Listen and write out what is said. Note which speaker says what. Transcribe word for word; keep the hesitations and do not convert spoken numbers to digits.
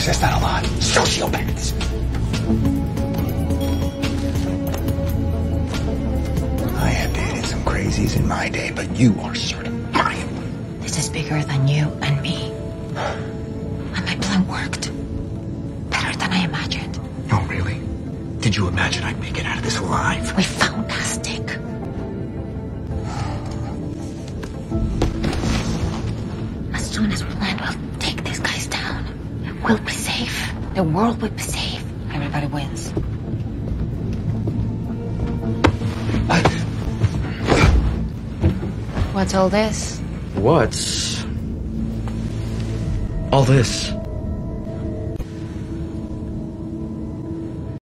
Speaker 1: says that a lot. Sociopaths. I have dated some crazies in my day, but you are certifiable.
Speaker 2: This is bigger than you and me. And my plan worked. Better than I imagined.
Speaker 1: Oh, really? Did you imagine I'd make it out of this alive?
Speaker 2: We found that stick. As soon as we land, we'll take these guys down. We'll be safe. The world will be safe. Everybody wins.
Speaker 3: What's all this?
Speaker 4: What's all this?